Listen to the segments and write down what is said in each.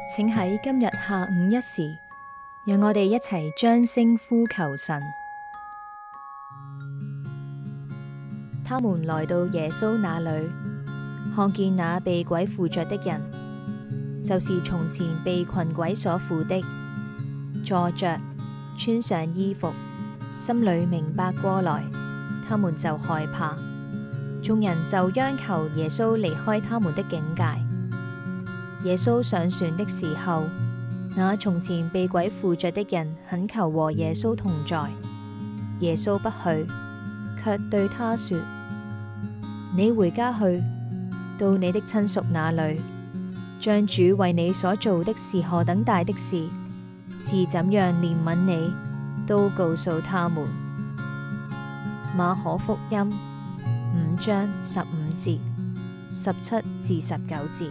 請喺今日下午1時，讓我哋一齊將聲呼求神。他們來到耶穌那裏，看見那被鬼附着的人，就是從前被群鬼所附的，坐着，穿上衣服，心裏明白過來，他們就害怕。眾人就央求耶穌離開他們的境界。耶穌上船的時候，那從前被鬼附着的人懇求和耶穌同在，耶穌不許，卻對他說：你回家去，到你的親屬那裏，將主為你所做的是何等大的事，是怎樣憐憫你，都告訴他們。馬可福音5章15節、17至19節。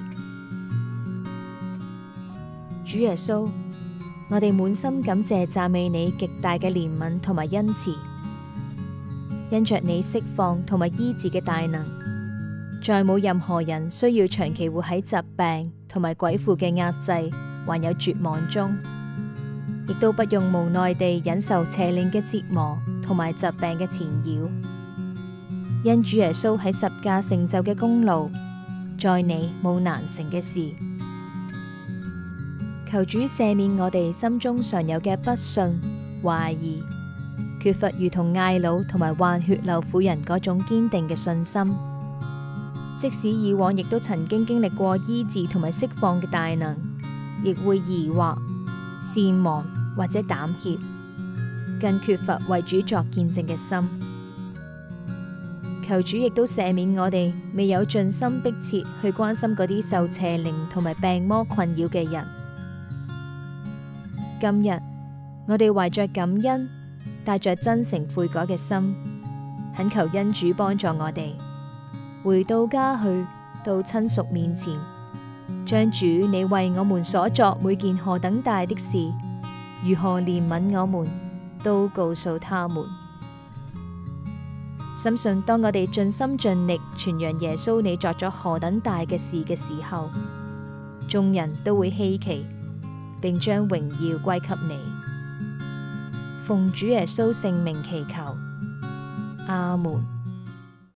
主耶穌，我哋滿心感謝讚美你極大嘅憐憫同埋恩慈，因着你釋放同埋醫治嘅大能，再冇任何人需要長期活喺疾病同埋鬼附嘅壓制，還有絕望中，亦都不用無奈地忍受邪靈嘅折磨同埋疾病嘅纏繞。因主耶穌喺十架成就嘅功勞，在你冇難成嘅事。求主赦免我哋心中常有嘅不信、懷疑、缺乏如同睚魯同埋患血漏婦人嗰種堅定嘅信心。即使以往亦都曾經經歷過醫治同埋釋放嘅大能，亦會疑惑、善忘或者膽怯，更缺乏為主作見證嘅心。求主亦都赦免我哋未有盡心迫切去關心嗰啲受邪靈同埋病魔困擾嘅人。今日我哋懷着感恩，帶着真誠悔改嘅心，懇求恩主幫助我哋回到家去，到親屬面前，將主你為我們所作每件何等大的事，如何憐憫我們，都告訴他們。深信當我哋盡心盡力傳揚耶穌你作咗何等大嘅事嘅時候，眾人都會希奇，並將榮耀歸給你。奉主耶穌聖名祈求，阿門。